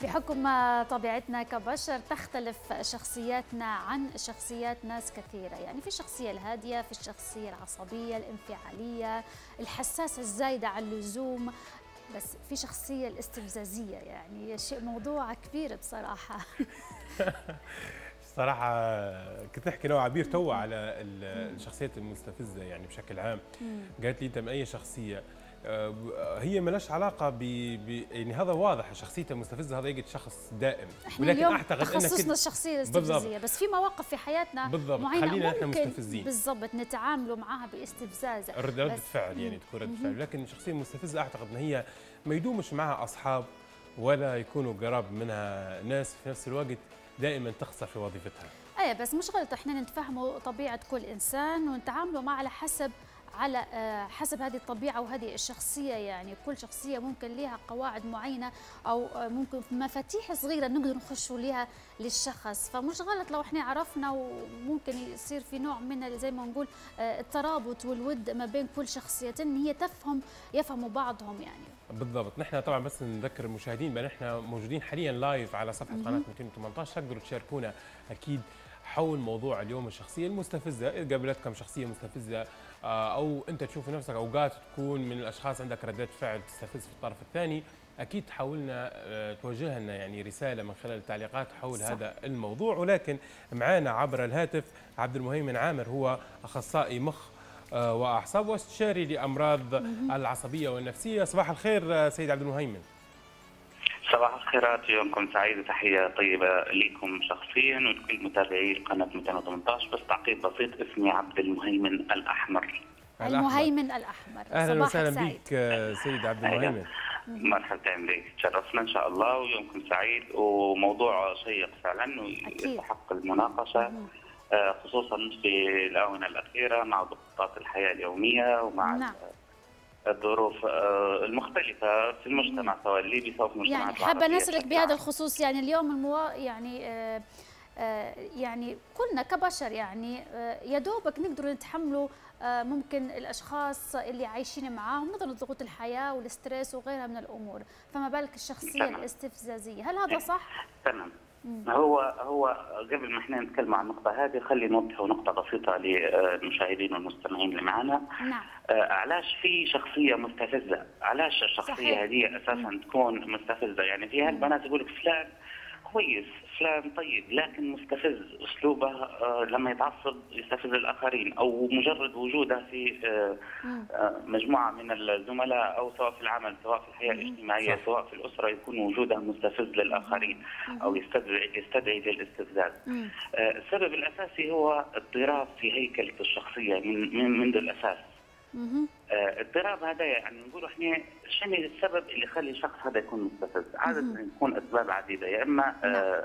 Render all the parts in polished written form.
بحكم طبيعتنا كبشر تختلف شخصياتنا عن شخصيات ناس كثيرة، يعني في الشخصية الهادية، في الشخصية العصبية الانفعالية الحساسة الزايدة عن اللزوم، بس في شخصية الاستفزازية، يعني شيء موضوع كبير بصراحة. صراحة كنت نحكي نوع عبير تو على الشخصيات المستفزة يعني بشكل عام. قالت لي أنت من أي شخصية؟ هي ما لهاش علاقة يعني هذا واضح شخصيته المستفزة، هذا يجد شخص دائم. احنا ولكن اليوم أعتقد تخصصنا الشخصية الاستفزازية، بس في مواقف في حياتنا معينة خلينا ممكن مستفزين بالضبط نتعاملوا معها باستفزاز، ردة فعل يعني تكون ردة فعل. لكن الشخصية المستفزة أعتقد أن هي ما يدومش معها أصحاب ولا يكونوا قراب منها ناس، في نفس الوقت دائما تخسر في وظيفتها. ايه بس مش غلط احنا نتفهموا طبيعه كل انسان ونتعاملوا معه على حسب هذه الطبيعه وهذه الشخصيه، يعني كل شخصيه ممكن لها قواعد معينه او ممكن مفاتيح صغيره نقدر نخشوا لها للشخص، فمش غلط لو احنا عرفنا، وممكن يصير في نوع من زي ما نقول الترابط والود ما بين كل شخصيتين، هي يفهموا بعضهم يعني. بالضبط. نحن طبعا بس نذكر المشاهدين بان احنا موجودين حاليا لايف على صفحه قناه 218، تقدروا تشاركونا اكيد حول موضوع اليوم الشخصيه المستفزه. اذا قابلتكم شخصيه مستفزه او انت تشوف نفسك اوقات تكون من الاشخاص عندك ردات فعل تستفز في الطرف الثاني، اكيد حاولنا توجه لنا يعني رساله من خلال التعليقات حول صح. هذا الموضوع. ولكن معنا عبر الهاتف عبد المهيمن عامر، هو اخصائي مخ واعصاب واستشاري لامراض العصبيه والنفسيه. صباح الخير سيد عبد المهيمن. صباح الخيرات، يومكم سعيد وتحيه طيبه لكم شخصيا ولكل متابعي قناه 218. بس تعقيب بسيط، اسمي عبد المهيمن الاحمر. المهيمن الاحمر. اهلا وسهلا بك سيد عبد المهيمن. مرحبا بك، تشرفنا ان شاء الله ويومكم سعيد. وموضوع شيق فعلا ويستحق المناقشه، خصوصا في الاونه الاخيره مع ضغوطات الحياه اليوميه ومع نعم. الظروف المختلفة في المجتمع، سواء الليبي سواء في المجتمع يعني حابة نسألك بهذا الخصوص، يعني اليوم يعني كلنا كبشر يعني يا دوبك نقدروا نتحملوا ممكن الأشخاص اللي عايشين معاهم نظرا لضغوط الحياة والستريس وغيرها من الأمور، فما بالك الشخصية الاستفزازية، هل هذا صح؟ تمام. هو قبل ما احنا نتكلم عن النقطة هذه خلي نوضح نقطة بسيطة للمشاهدين والمستمعين اللي معنا. نعم. علاش في شخصية مستفزة؟ علاش الشخصية هذه أساسا تكون مستفزة؟ يعني في هالبنات يقول لك فلان كويس، فلان طيب، لكن مستفز، اسلوبه لما يتعصب يستفز الاخرين، او مجرد وجوده في مجموعه من الزملاء او سواء في العمل سواء في الحياه الاجتماعيه سواء في الاسره يكون وجوده مستفز للاخرين او يستدعي للاستفزاز. السبب الاساسي هو اضطراب في هيكله الشخصيه منذ الاساس. اضطراب هذا يعني نقول احنا شنو السبب اللي يخلي الشخص هذا يكون مستفز؟ عاده يكون اسباب عديده، يا اما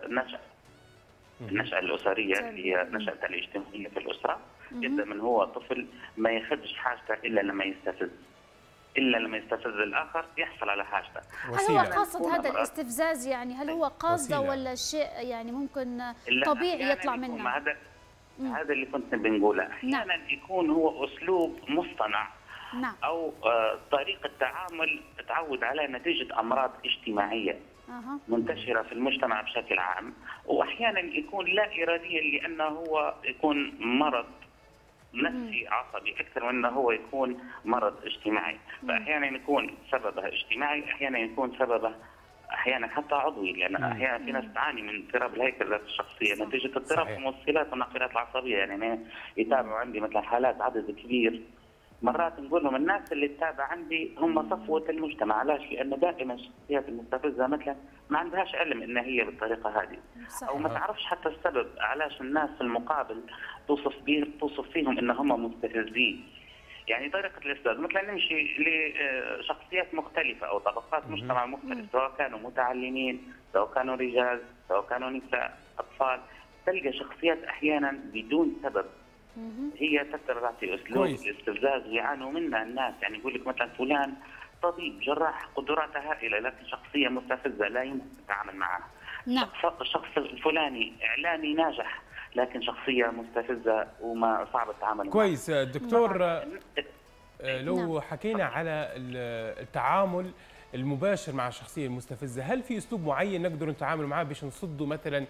النشأة الاسريه اللي هي نشأته الاجتماعيه في الاسره، يبدا من هو طفل ما ياخذش حاجته الا لما يستفز الاخر يحصل على حاجته. هل هو قاصد هذا الاستفزاز؟ يعني هل هو قاصده ولا شيء يعني ممكن طبيعي يطلع منه؟ هذا اللي كنت بنقوله. احيانا يكون هو اسلوب مصطنع. نعم. او طريقه تعامل تعود على نتيجه امراض اجتماعيه منتشره في المجتمع بشكل عام، واحيانا يكون لا اراديا لانه هو يكون مرض نفسي عصبي اكثر من انه هو يكون مرض اجتماعي. فاحيانا يكون سببه اجتماعي، احيانا يكون سببه احيانا حتى عضوي، لان احيانا في ناس تعاني من اضطراب الهيكله الشخصيه نتيجه اضطراب الموصلات والناقلات العصبيه. يعني يتابعوا عندي مثلا حالات عدد كبير، مرات نقول لهم الناس اللي تتابع عندي هم صفوه المجتمع. علاش؟ لان دائما الشخصيات المستفزه مثلا ما عندهاش علم ان هي بالطريقه هذه، او ما تعرفش حتى السبب علاش الناس في المقابل توصف فيهم ان هم مستفزين. يعني طريقة الاستاذ مثلا نمشي لشخصيات مختلفة أو طبقات مجتمع مختلف، سواء كانوا متعلمين سواء كانوا رجال سواء كانوا نساء أطفال، تلقى شخصيات أحيانا بدون سبب هي تعطي أسلوب الاستفزاز ويعانوا منها الناس. يعني يقول لك مثلا فلان طبيب جراح قدراته هائلة لكن شخصية مستفزة لا يمكن التعامل معها. نعم. الشخص الفلاني إعلامي ناجح لكن شخصية مستفزة وما صعب التعامل معها. كويس دكتور، لو حكينا على التعامل المباشر مع الشخصيه المستفزه، هل في اسلوب معين نقدر نتعامل معاه باش نصدوا مثلا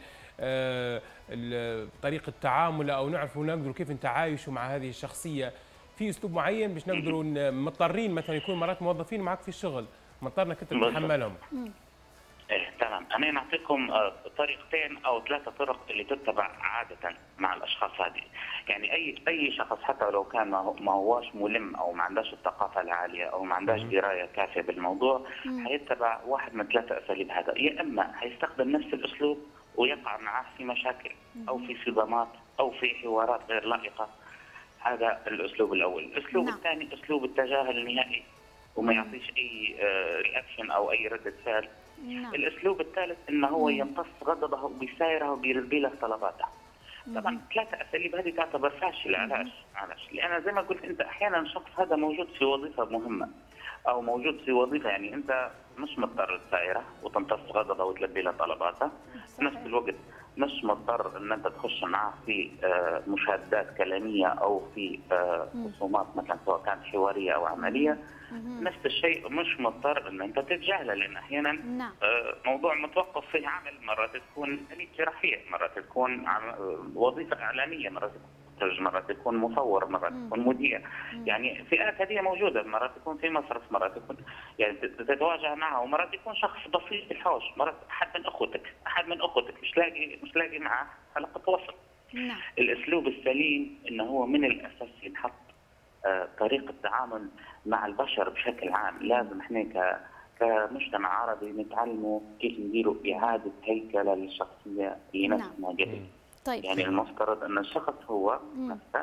طريقه تعامله، او نعرفوا نقدروا كيف نتعايشوا مع هذه الشخصيه؟ في اسلوب معين باش نقدروا مضطرين مثلا يكون مرات موظفين معك في الشغل مضطرنا كنت تتحملهم؟ إيه تمام، أنا نعطيكم طريقتين أو 3 طرق اللي تتبع عادة مع الأشخاص هذه. يعني أي شخص حتى لو كان ما هواش ملم أو ما عندهاش الثقافة العالية أو ما عندهاش دراية كافية بالموضوع، حيتبع واحد من 3 أساليب هذا. يا إما حيستخدم نفس الأسلوب ويقع معه في مشاكل أو في صدامات أو في حوارات غير لائقة. هذا الأسلوب الأول. الأسلوب الثاني أسلوب التجاهل النهائي وما يعطيش أي رياكشن أو أي ردة فعل. الأسلوب الثالث إنه هو يمتص غضبه وبيسايره وبيلبي له طلباته. طبعا 3 أساليب هذه تعتبر فاشلة. علاش؟ لأن زي ما قلت أنت أحيانا الشخص هذا موجود في وظيفة مهمة أو موجود في وظيفة، يعني أنت مش مضطر تسايره وتمتص غضبه وتلبي له طلباته، في نفس الوقت مش مضطر ان انت تخش معاه في مشادات كلاميه او في خصومات مثلا سواء كانت حواريه او عمليه. نفس الشيء مش مضطر ان انت تتجاهله، لان احيانا موضوع متوقف فيه عمل، مرات تكون جراحيه، مرات تكون وظيفه اعلاميه، مرات مرات تكون مصور، مرات تكون مذيع. يعني فئات هذه موجوده، مرات تكون في مصرف، مرات تكون يعني تتواجه معها، ومرات يكون شخص بسيط في الحوش، مرات احد من اخوتك مش لاقي معه حلقه وصل. الاسلوب السليم انه هو من الاساس يتحط طريقه تعامل مع البشر بشكل عام. لازم احنا كمجتمع عربي نتعلموا كيف نديروا اعاده هيكله للشخصيه اللي نفسنا قبل. طيب. يعني المفترض ان الشخص هو نفسه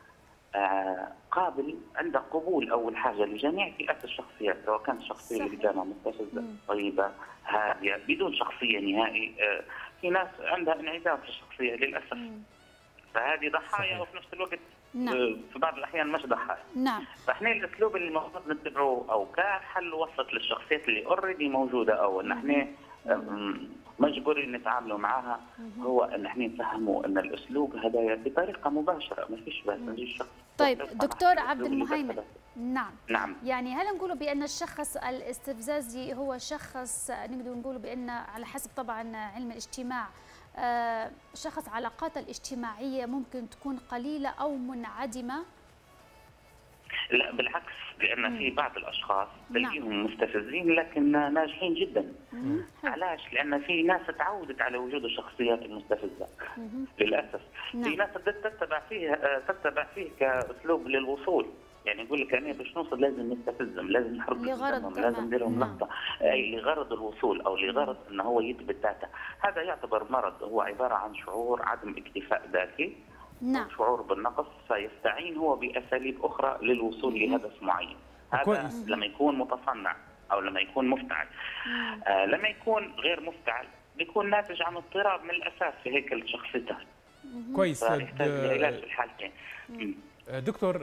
قابل، عنده قبول اول حاجه لجميع فئات الشخصيات، سواء كانت الشخصيه اللي قدامها مستفزه طيبه هاديه بدون شخصيه نهائي. في ناس عندها انعدام في الشخصيه للاسف، فهذه ضحايا وفي نفس الوقت في بعض الاحيان مش ضحايا. فاحنا الاسلوب اللي المفروض نتبعه او كحل وسط للشخصيات اللي اوريدي موجوده او ان احنا مجبورين نتعاملوا معها، هو ان احنا نفهموا ان الاسلوب هذا بطريقه مباشره، ما فيش بس نجي الشخص. طيب دكتور عبد المهيمن، نعم يعني هل نقولوا بان الشخص الاستفزازي هو شخص نقدر نقولوا بان على حسب طبعا علم الاجتماع شخص علاقاته الاجتماعيه ممكن تكون قليله او منعدمه؟ لا بالعكس، لان في بعض الاشخاص تلاقيهم مستفزين لكن ناجحين جدا. علاش؟ لان في ناس تعودت على وجود الشخصيات المستفزه للاسف. في ناس تتبع فيه كاسلوب للوصول، يعني يقول لك انا باش نوصل لازم نستفزهم، لازم نحرق دمهم، لازم نديرهم لقطه، اي لغرض الوصول او لغرض انه هو يثبت ذاته. هذا يعتبر مرض، هو عباره عن شعور عدم اكتفاء ذاتي، شعور بالنقص، فيستعين هو باساليب اخرى للوصول لهدف معين. هذا لما يكون متصنع او لما يكون مفتعل. لما يكون غير مفتعل بيكون ناتج عن اضطراب من الاساس في هيكل شخصيته. كويس. يحتاج لعلاج في الحالتين. دكتور،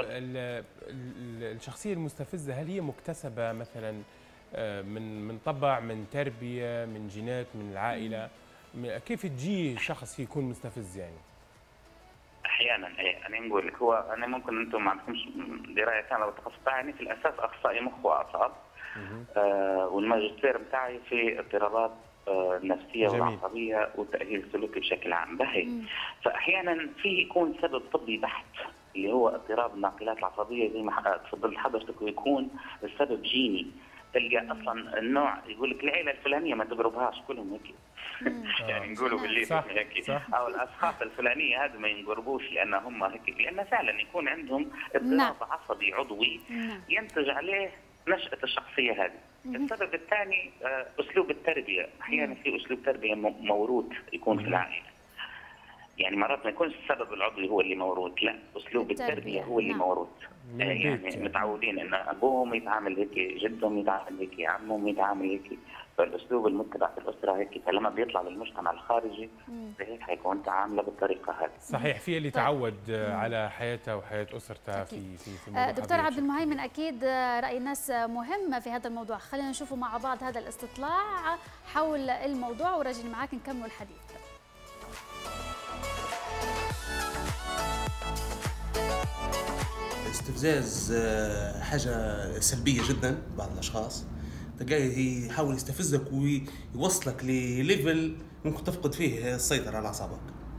الشخصيه المستفزه هل هي مكتسبه مثلا من طبع، من تربيه، من جينات، من العائله؟ كيف تجي شخص يكون مستفز يعني؟ احيانا انا نقول لك، هو انا ممكن انتم ما عندكمش درايه كامله بالتخصص بتاعي، في الاساس اخصائي مخ واعصاب، والماجستير بتاعي في اضطرابات النفسيه والعصبيه والتاهيل السلوكي بشكل عام. بهي فاحيانا فيه يكون سبب طبي بحت اللي هو اضطراب الناقلات العصبيه زي ما تفضلت حضرتك، ويكون السبب جيني. تلقى اصلا النوع يقول لك العيله الفلانيه ما تقربهاش، كلهم هيك يعني نقولوا باللي هيك، او الاشخاص الفلانيه هذا ما ينقربوش لان هم هيك، لان فعلا يكون عندهم اضطراب عصبي عضوي ينتج عليه نشأة الشخصيه هذه. السبب الثاني اسلوب التربيه، احيانا في اسلوب تربيه موروث يكون في العائله. يعني مرات ما يكونش السبب العضوي هو اللي موروث، لا اسلوب التربيه هو اللي موروث. يعني متعودين ان ابوهم يتعامل هيك، جدهم يتعامل هيك، عمهم يتعامل هيك، فالاسلوب المتبع في الاسره هيك، فلما بيطلع للمجتمع الخارجي هيك حيكون تعامله بالطريقه هذه. صحيح، في اللي تعود على حياته وحياه اسرته في دكتور عبد المهيمن، اكيد راي الناس مهمه في هذا الموضوع، خلينا نشوفوا مع بعض هذا الاستطلاع حول الموضوع وراجعين معاك نكمل الحديث. الاستفزاز حاجة سلبية جدا بعض الأشخاص، تلقاه يحاول يستفزك ويوصلك لليفل ممكن تفقد فيه السيطرة على أعصابك.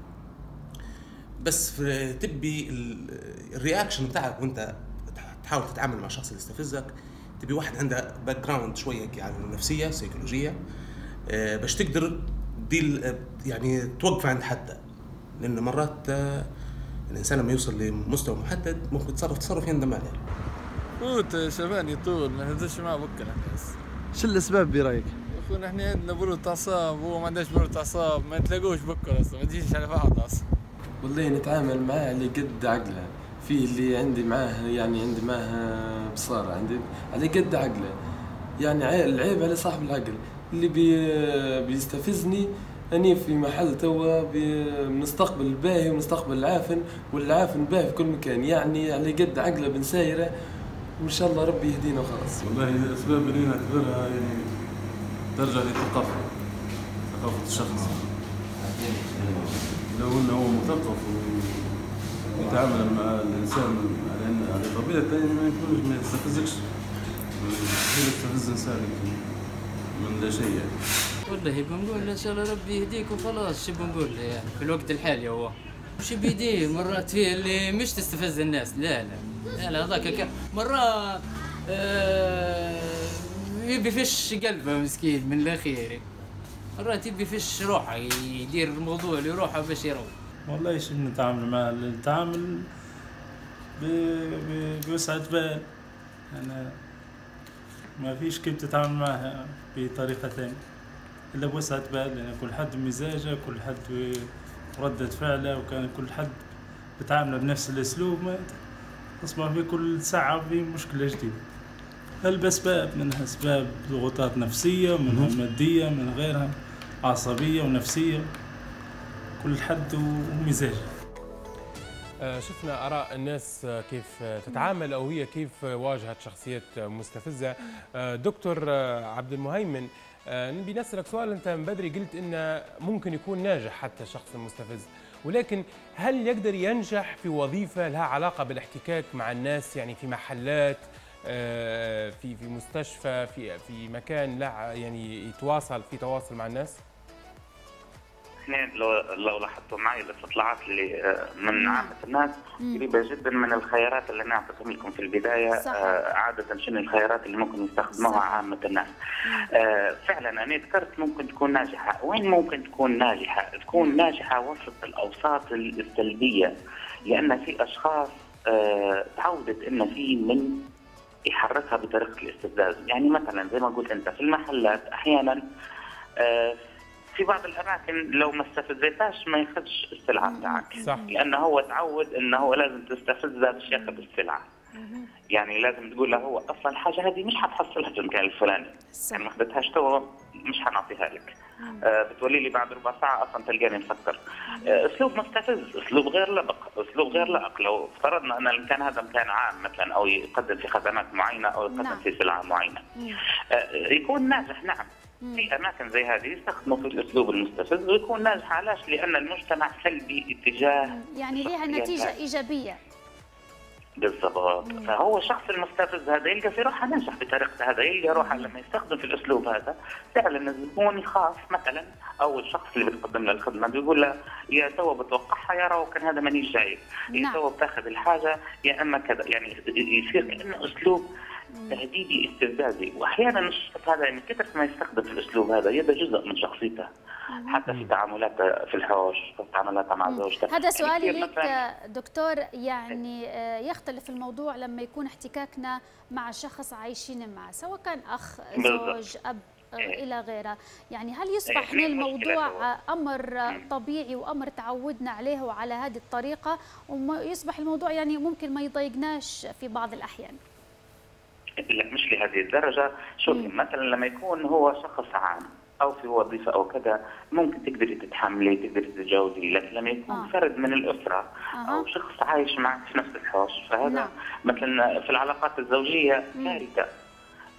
بس تبي الرياكشن بتاعك وانت تحاول تتعامل مع الشخص اللي يستفزك، تبي واحد عنده باك جراوند شويه يعني نفسيه سيكولوجيه، باش تقدر يعني توقف عند حده. لان مرات الانسان لما يوصل لمستوى محدد ممكن تصرف يندم عليه. فوت شباني طول ما نهدرش معاه بكره الناس. شو الاسباب برايك؟ اخونا احنا عندنا برود اعصاب وهو ما عندهاش برود اعصاب، ما تلاقوش بكره اصلا، ما تجيش على بعض اصلا. والله نتعامل معاه اللي قد عقله، في اللي عندي معاه يعني عندي معاه بصارة، عندي على قد عقله، يعني العيب على صاحب العقل اللي بيستفزني. أني في محل توا بنستقبل الباهي ونستقبل العافن، والعافن باهي في كل مكان، يعني على قد عقله بنسايره، وإن شاء الله ربي يهدينا وخلاص. والله الأسباب اللي نعتبرها يعني ترجع للثقافة، ثقافة الشخص. لو انه هو مثقف ويتعامل مع الانسان على طبيعه ثانيه ما يستفزكش، يستفز انسان من لا شيء يعني. والله بنقول ان شاء الله ربي يهديك وخلاص. شو بنقول يعني في الوقت الحالي هو وش بيديه مرات فيه اللي مش تستفز الناس. لا هذاك مرات يبي فيش قلبه مسكين من الاخير، مرات يبي فيش روحه يدير الموضوع لروحه باش يروح. والله ايش نتعامل معه؟ نتعامل بوسعة بال، أنا ما فيش كيف تتعامل معها بطريقة ثانية إلا بوسعة بال، لأن كل حد مزاجه، كل حد ردة فعله، وكان كل حد بتعامله بنفس الأسلوب، ما تصبح في كل ساعة في مشكلة جديدة. الأسباب منها أسباب ضغوطات نفسية، منها مادية، من غيرها عصبية ونفسية، كل حد ومزاجه. شفنا آراء الناس كيف تتعامل أو هي كيف واجهت شخصيات مستفزة. دكتور عبد المهيمن، نبي نسألك سؤال. أنت من بدري قلت إنه ممكن يكون ناجح حتى الشخص المستفز، ولكن هل يقدر ينجح في وظيفة لها علاقة بالاحتكاك مع الناس، يعني في محلات، في مستشفى، في مكان لا يعني في تواصل مع الناس؟ احنا لو لاحظتوا معي الاستطلاعات اللي من عامة الناس قريبة جدا من الخيارات اللي انا اعطيتهم لكم في البداية. عادة شنو الخيارات اللي ممكن يستخدموها عامة الناس. فعلا انا ذكرت ممكن تكون ناجحة. وين ممكن تكون ناجحة؟ تكون ناجحة وسط الاوساط السلبية، لان في اشخاص تعودت ان في من يحركها بطريقة الاستفزاز. يعني مثلا زي ما قلت انت في المحلات احيانا في بعض الاماكن لو ما استفزيتاش ما ياخذش السلعه بتاعك، لانه هو تعود انه هو لازم تستفزه باش ياخذ السلعه. يعني لازم تقول له هو اصلا الحاجه هذه مش حتحصلها في المكان الفلاني، يعني ما اخذتهاش تو مش حنعطيها لك. بتولي لي بعد ربع ساعه اصلا تلقاني مفكر. اسلوب مستفز، اسلوب غير لائق. لو افترضنا ان المكان هذا مكان عام مثلا، او يقدم في خدمات معينه، او يقدم في سلعه معينه، يكون ناجح. نعم، في اماكن زي هذه يستخدموا في الاسلوب المستفز ويكون ناجح. علاش؟ لان المجتمع سلبي اتجاه يعني لها نتيجه ايجابيه. بالضبط. فهو الشخص المستفز هذا يلقى في روحه ناجح بطريقته، هذا يلقى روحه لما يستخدم في الاسلوب هذا فعلا الزبون يخاف مثلا، او الشخص اللي بتقدم له الخدمه بيقول له يا تو بتوقعها يا راهو كان هذا مانيش جايب، يا تو بتاخذ الحاجه يا اما كذا. يعني يصير كانه اسلوب تهديدي استفزازي. واحيانا الشخص هذا يعني كثر ما يستخدم في الاسلوب هذا يبقى جزء من شخصيته، حتى في تعاملاته في الحوش، في تعاملاته مع زوجته. هذا سؤالي لك دكتور. يعني يختلف الموضوع لما يكون احتكاكنا مع شخص عايشين معه، سواء كان اخ، زوج، اب الى غيره. يعني هل يصبح الموضوع امر طبيعي وامر تعودنا عليه وعلى هذه الطريقه، ويصبح الموضوع يعني ممكن ما يضايقناش في بعض الاحيان؟ لا، مش لهذه الدرجة. شوفي مثلا لما يكون هو شخص عام أو في وظيفة أو كذا ممكن تقدري تتحملي، تقدري تتجاوزي. لكن لما يكون فرد من الأسرة أو شخص عايش معك في نفس الحوش، فهذا مثلا في العلاقات الزوجية كارثة.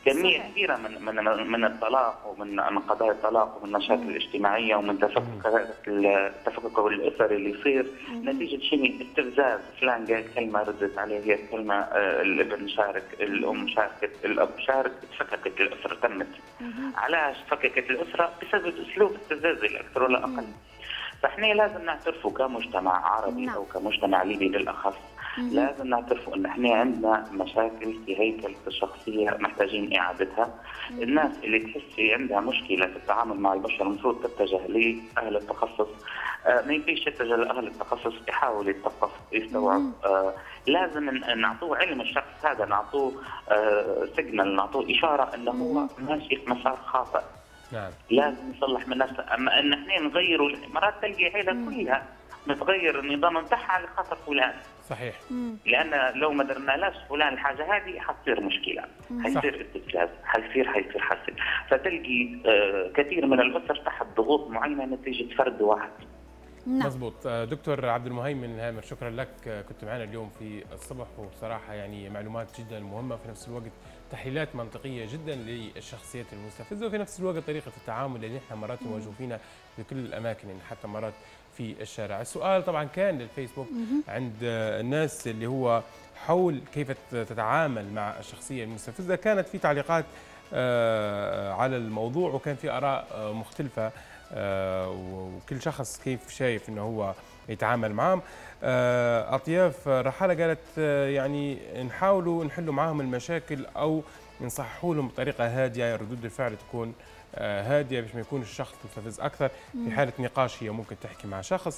كمية كبيرة من الطلاق ومن قضايا الطلاق ومن المشاكل الاجتماعية ومن التفكك الأسري اللي يصير نتيجة شيء استفزاز، فلان قال كلمة ردت عليه هي كلمة، الابن شارك، الأم شاركت، الأب شارك، تفككت الأسرة تمت. علاش فككت الأسرة؟ بسبب أسلوب استفزازي لا أكثر ولا أقل. فاحنا لازم نعترفوا كمجتمع عربي أو كمجتمع ليبي بالأخص، لازم نعترفوا ان احنا عندنا مشاكل في هيكلة الشخصية محتاجين اعادتها. الناس اللي تحس عندها مشكلة في التعامل مع البشر المفروض تتجه لاهل التخصص، ما يمكنش يتجه لاهل التخصص، يحاول يتثقف يستوعب. لازم نعطوه علم الشخص هذا، نعطوه سيجنال، نعطوه اشارة انه هو ماشي في مسار خاطئ. نعم. لازم يصلح من نفسه. اما ان احنا نغيروا مرات تلقي عيلة كلها نتغير النظام نتاعها على خاطر فلان. صحيح. لان لو ما درنالاش فلان الحاجه هذه حتصير مشكله، حيصير استفزاز، حيصير حسد. فتلقي كثير من الاسر تحت ضغوط معينه نتيجه فرد واحد. مضبوط. دكتور عبد المهيمن هامر، شكرا لك، كنت معنا اليوم في الصبح، وبصراحه يعني معلومات جدا مهمه، في نفس الوقت تحليلات منطقيه جدا للشخصيات المستفزه، وفي نفس الوقت طريقه التعامل اللي نحن مرات نواجه فينا في كل الاماكن، يعني حتى مرات في الشارع. السؤال طبعا كان للفيسبوك عند الناس اللي هو حول كيف تتعامل مع الشخصيه المستفزه، كانت في تعليقات على الموضوع، وكان في اراء مختلفه، وكل شخص كيف شايف انه هو يتعامل معهم. اطياف رحاله قالت يعني نحاولوا نحلوا معهم المشاكل او نصححوا لهم بطريقه هاديه، ردود الفعل تكون هاديه باش ما يكون الشخص مستفز اكثر. في حاله نقاش هي ممكن تحكي مع شخص.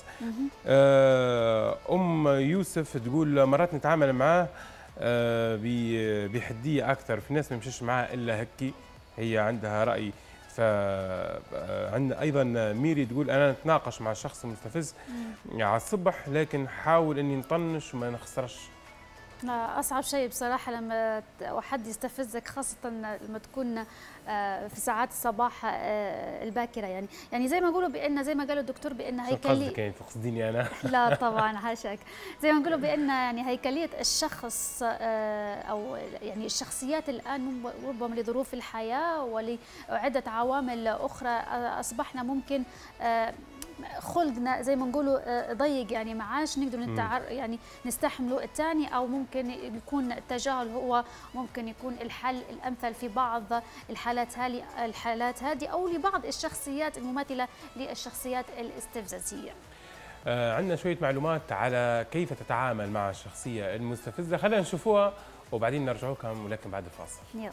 ام يوسف تقول مرات نتعامل معاه بحديه اكثر، في ناس ما يمشيش معاه الا هكي، هي عندها راي. فعندنا ايضا ميري تقول انا نتناقش مع الشخص المستفز على الصبح، لكن حاول اني نطنش وما نخسرش. أصعب شيء بصراحة لما حد يستفزك، خاصة لما تكون في ساعات الصباح الباكرة، يعني زي ما نقولوا بأن، زي ما قالوا الدكتور بأن هيكلية. قصدك يعني تقصديني أنا؟ لا طبعا حاشاك. زي ما نقولوا بأن يعني هيكلية الشخص أو يعني الشخصيات الآن ربما لظروف الحياة ولعدة عوامل أخرى أصبحنا ممكن خلقنا زي ما نقولوا ضيق، يعني ما عادش نقدر يعني نستحمله الثاني، او ممكن يكون التجاهل هو ممكن يكون الحل الامثل في بعض الحالات هذه، او لبعض الشخصيات المماثله للشخصيات الاستفزازيه. عندنا شويه معلومات على كيف تتعامل مع الشخصيه المستفزه، خلينا نشوفوها وبعدين نرجع لكم، ولكن بعد الفاصل. يلا.